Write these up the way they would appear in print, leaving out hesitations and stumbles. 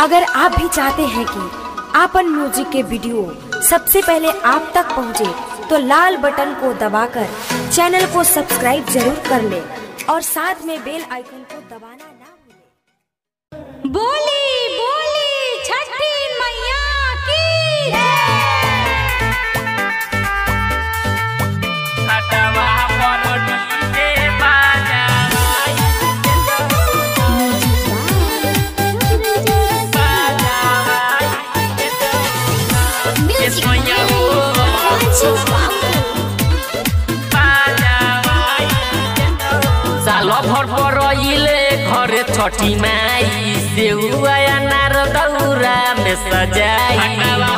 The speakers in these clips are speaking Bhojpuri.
अगर आप भी चाहते हैं कि आपन म्यूजिक के वीडियो सबसे पहले आप तक पहुंचे, तो लाल बटन को दबाकर चैनल को सब्सक्राइब जरूर कर ले और साथ में बेल आइकन को दबाना ना भूलें। बोली बोली छठी मैया की सालो भर परइले घरे छठी माई सेउआ अनार दौरा में सजाई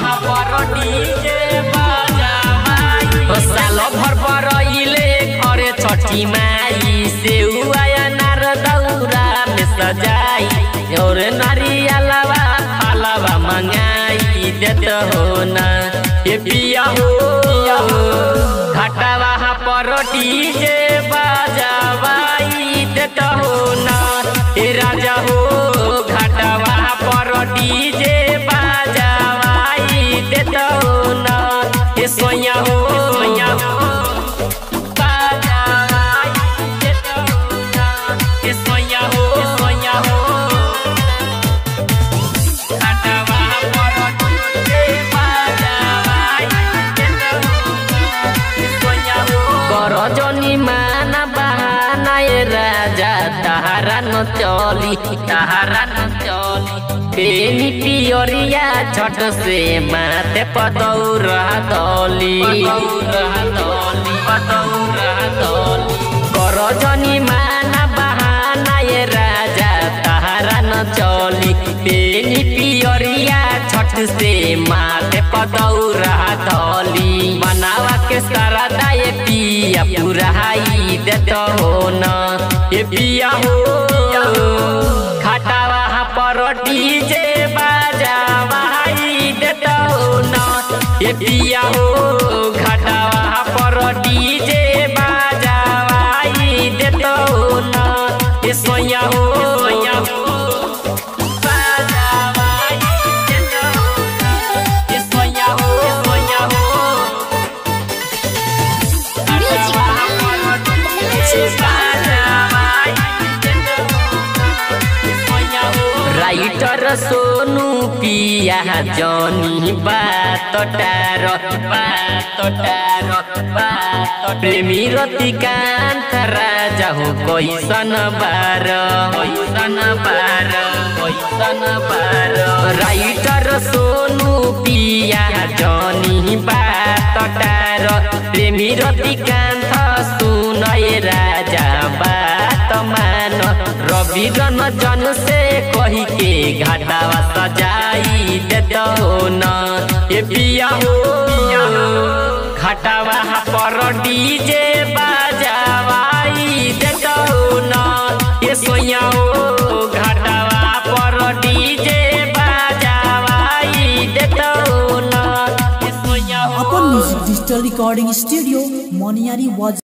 सालो भर परइले घरे छठी माई सेउआ अनार दौरा में सजाई और नारियलवा फलवा मंगाई देत हो ना ये पिया हो घाटावा पर डीजे बाजावाई देत हो ना ए राजा हो घाटावा पर डीजे बाजावाई देत हो ना ए सोया हो बाजावाई देत हो ना ए सोया हो घाटावा पर डीजे बाजावाई देत हो करजनी माना बहाना ए राजा तहारा न चली बेनी पियरिया छठ से माथे पदौरा दली करजनी माना बहाना ए राजा तहारा न चली बेनी पियरिया छठ से माथे पदौरा दली बनावा के सारा दाए पिया पुराई देत हो न ये पिया हो घाटावा पर डीजे बाजावाई देत हो न ये पिया हो घाटावा पर डीजे बाजावाई देत हो न ये सोया हो राइटर सोनू पिया जनी बात टार प्रेमी रतिकांत राजा हो कैसन बार राइटर सोनू पिया जनी बात टार प्रेमी रतिकांत सुनय राजा बात मान रवि रन जन से कही के घाटावा सजाई देत हो न ये पिया हो घाटावा पर डीजे बाजावाई देत हो न ये सोया हो घाटावा पर डीजे बाजावाई देत हो न ये सोया हो। अपन music digital recording studio Moniyari